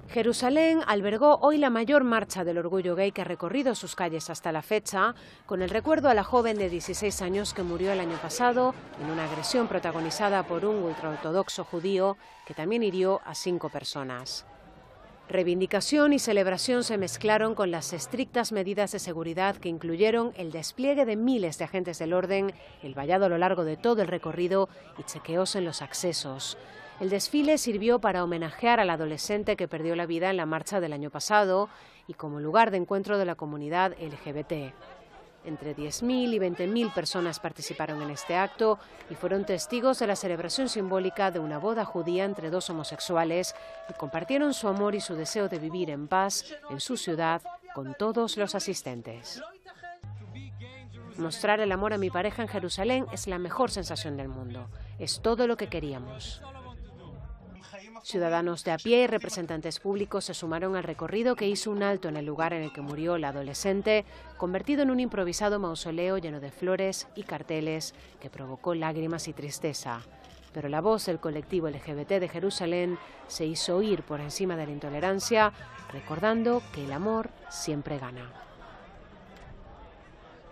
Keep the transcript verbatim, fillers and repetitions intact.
Jerusalén albergó hoy la mayor marcha del orgullo gay que ha recorrido sus calles hasta la fecha, con el recuerdo a la joven de dieciséis años que murió el año pasado en una agresión protagonizada por un ultraortodoxo judío que también hirió a cinco personas. Reivindicación y celebración se mezclaron con las estrictas medidas de seguridad que incluyeron el despliegue de miles de agentes del orden, el vallado a lo largo de todo el recorrido y chequeos en los accesos. El desfile sirvió para homenajear al adolescente que perdió la vida en la marcha del año pasado y como lugar de encuentro de la comunidad L G B T. Entre diez mil y veinte mil personas participaron en este acto y fueron testigos de la celebración simbólica de una boda judía entre dos homosexuales que compartieron su amor y su deseo de vivir en paz en su ciudad con todos los asistentes. Mostrar el amor a mi pareja en Jerusalén es la mejor sensación del mundo. Es todo lo que queríamos. Ciudadanos de a pie y representantes públicos se sumaron al recorrido que hizo un alto en el lugar en el que murió la adolescente, convertido en un improvisado mausoleo lleno de flores y carteles que provocó lágrimas y tristeza. Pero la voz del colectivo L G B T de Jerusalén se hizo oír por encima de la intolerancia, recordando que el amor siempre gana.